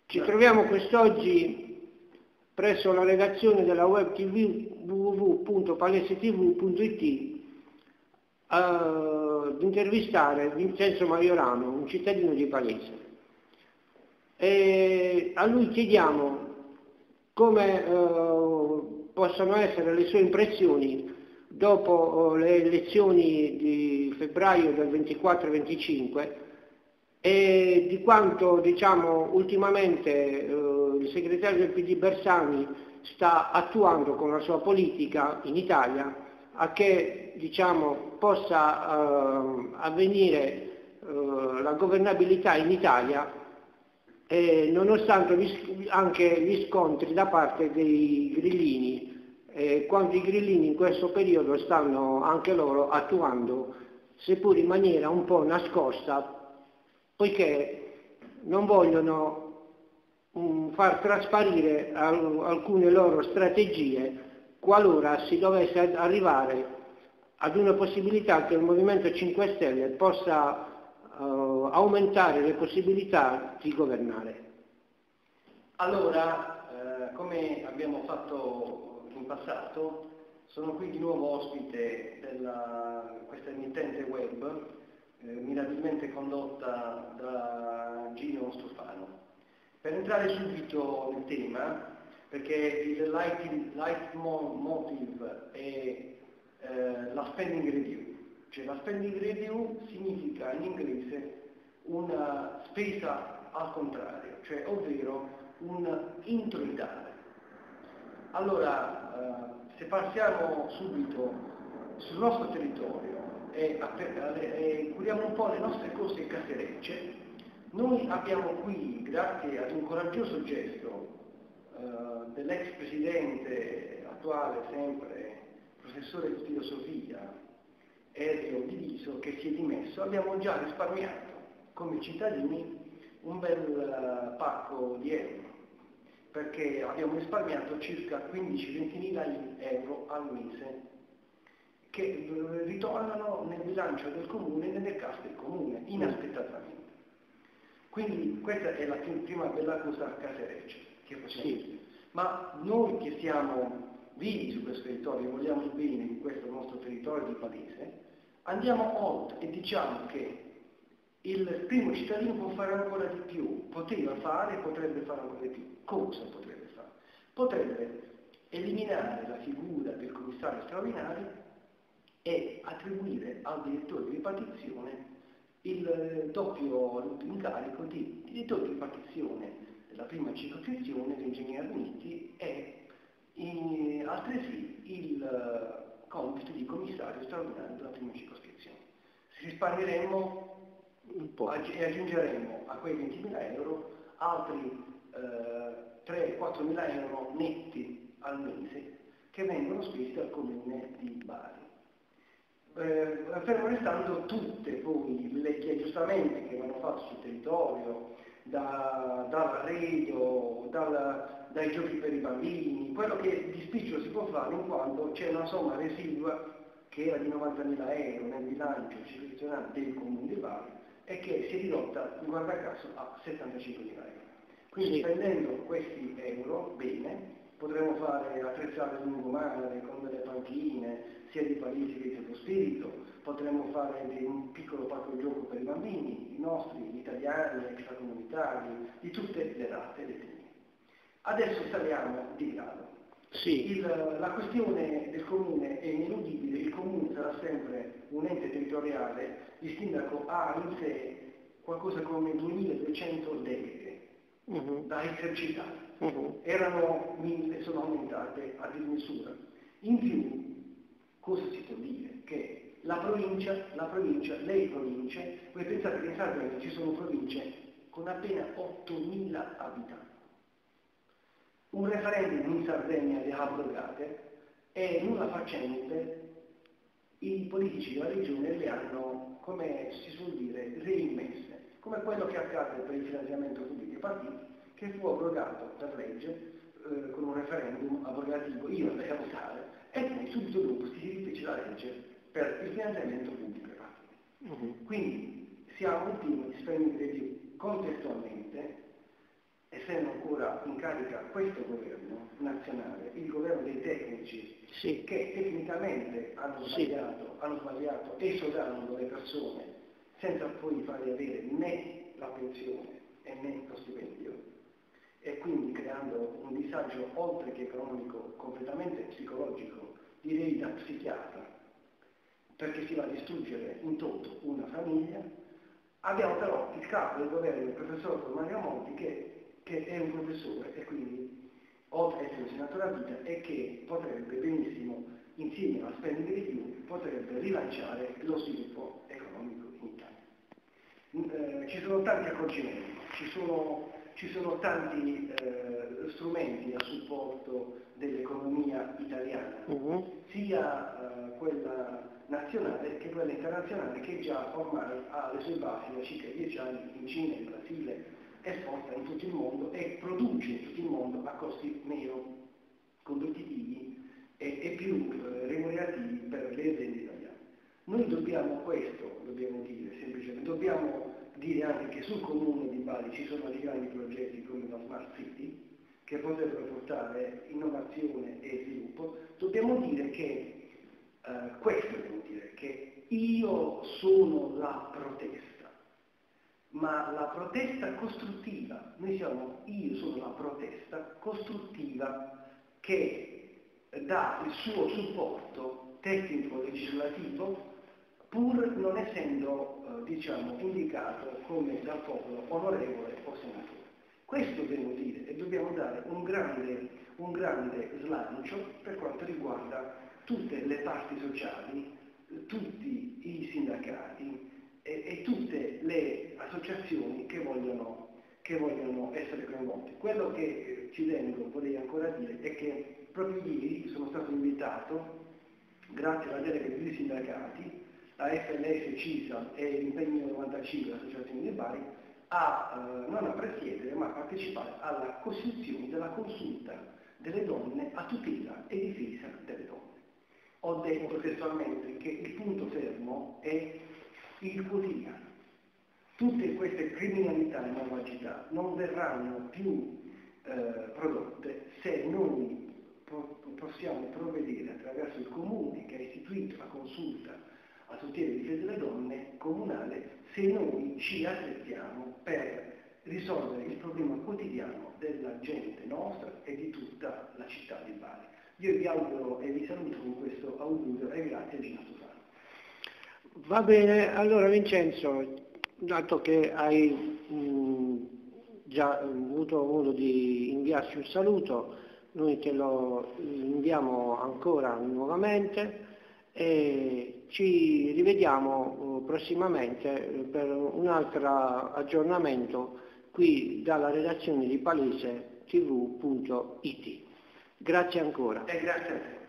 Ci troviamo quest'oggi presso la redazione della web tv www.palesetv.it ad intervistare Vincenzo Maiorano, un cittadino di Palese. E a lui chiediamo come possono essere le sue impressioni dopo le elezioni di febbraio del 24 e 25 e di quanto, diciamo, ultimamente il segretario del PD Bersani sta attuando con la sua politica in Italia a che, diciamo, possa avvenire la governabilità in Italia, nonostante anche gli scontri da parte dei grillini, quando i grillini in questo periodo stanno anche loro attuando, seppur in maniera un po' nascosta, poiché non vogliono far trasparire alcune loro strategie qualora si dovesse arrivare ad una possibilità che il Movimento 5 Stelle possa aumentare le possibilità di governare. Allora, come abbiamo fatto in passato, sono qui di nuovo ospite di questa emittente web, mirabilmente condotta da Gino Stofano. Per entrare subito nel tema, perché il leitmotiv è la spending review. Cioè la spending review significa in inglese una spesa al contrario, cioè ovvero un introitare. Allora, se passiamo subito sul nostro territorio e curiamo un po' le nostre cose caserecce, noi abbiamo qui, grazie ad un coraggioso gesto dell'ex presidente attuale, sempre professore di filosofia, Elio Diviso, che si è dimesso, abbiamo già risparmiato come cittadini un bel pacco di euro, perché abbiamo risparmiato circa 15-20 mila euro al mese che ritornano nel bilancio del comune e nelle casse del comune, inaspettatamente. Quindi questa è la prima bella cosa casereccia che facciamo. Sì. Ma noi che siamo vivi su questo territorio, vogliamo il bene di questo nostro territorio di Palese, andiamo oltre e diciamo che il primo cittadino può fare ancora di più, potrebbe fare ancora di più. Cosa potrebbe fare? Potrebbe eliminare la figura del commissario straordinario e attribuire al direttore di ripartizione il doppio incarico di direttore di ripartizione della prima circoscrizione dell'Ingegnere Uniti e altresì il compito di commissario straordinario della prima circoscrizione. Risparmieremo un po' e aggiungeremo a quei 20.000 euro altri 3-4 mila euro netti al mese che vengono spesi dal comune di Bari. Fermo restando tutte poi gli aggiustamenti che vanno fatti sul territorio, dall'arredo, dai giochi per i bambini, quello che di spicciolo si può fare in quanto c'è una somma residua che era di 90.000 euro nel bilancio istituzionale del comune di Bari e che si è ridotta, guarda caso, a 75.000 euro. Quindi spendendo questi euro bene potremo fare attrezzare il lungomare con delle panchine sia di Palese che di Sottosspirito, potremo fare un piccolo parco gioco per i bambini, i nostri, gli italiani, extracomunitari, di tutte le razze e le etnie. Adesso saliamo di grado. Sì. La questione del comune è ineludibile, il comune sarà sempre un ente territoriale, il sindaco ha in sé qualcosa come 2.200 deleghe da esercitare. Erano 1.000, sono aumentate a dismisura. In più, cosa si può dire? Che le province, voi pensate che in Sardegna ci sono province con appena 8.000 abitanti. Un referendum in Sardegna le ha abrogate e nulla facente i politici della regione le hanno, come si suol dire, reimmesse, come quello che accade per il finanziamento pubblico ai partiti, che fu abrogato per legge con un referendum abrogativo, io andai a votare, e poi subito dopo si rifece la legge per il finanziamento pubblico ai partiti. Quindi siamo in pieno di spending review contestualmente essendo ancora in carica questo governo nazionale, il governo dei tecnici, sì, che tecnicamente hanno sbagliato esodando le persone senza poi fargli avere né la pensione e né lo stipendio, e quindi creando un disagio oltre che economico, completamente psicologico, direi da psichiatra, perché si va a distruggere in toto una famiglia. Abbiamo però il capo del governo, il professor Mario Monti, che è un professore e quindi oltre ad essere un senatore a vita, e che potrebbe benissimo, insieme alla spending review, potrebbe rilanciare lo sviluppo economico in Italia. Ci sono tanti accorgimenti, ci sono tanti strumenti a supporto dell'economia italiana, sia quella nazionale che quella internazionale, che già ormai ha le sue basi da circa 10 anni in Cina, in Brasile, esporta in tutto il mondo e produce in tutto il mondo a costi meno competitivi e più remunerativi per le aziende italiane. Noi dobbiamo dire semplicemente, dobbiamo dire anche che sul comune di Bari ci sono dei grandi progetti come la Smart City, che potrebbero portare innovazione e sviluppo. Dobbiamo dire che che io sono la protesta, ma la protesta costruttiva. Io sono la protesta costruttiva che dà il suo supporto tecnico-legislativo, pur non essendo indicato come dal popolo onorevole o senatore. Questo dobbiamo dire, e dobbiamo dare un grande slancio per quanto riguarda tutte le parti sociali, tutti i sindacati e tutte le associazioni che vogliono essere coinvolte. Quello che vorrei ancora dire, è che proprio ieri sono stato invitato, grazie alla delega dei sindacati, la FLS, CISA e l'Impegno 95, l'Associazione di Bari, non a presiedere ma a partecipare alla costituzione della consulta delle donne a tutela e difesa delle donne. Ho detto testualmente che il punto fermo è il quotidiano. Tutte queste criminalità e malvagità non verranno più prodotte se noi possiamo provvedere attraverso il comune che ha istituito la consulta a tutela e difesa delle donne comunale, se noi ci aspettiamo per risolvere il problema quotidiano della gente nostra e di tutta la città di Bari. Io vi auguro e vi saluto con questo augurio e grazie a Gino Stofano. Va bene, allora Vincenzo, dato che hai già avuto modo di inviarci un saluto, noi te lo inviamo ancora nuovamente e ci rivediamo prossimamente per un altro aggiornamento qui dalla redazione di PaleseTV.it. Grazie ancora. E grazie a te.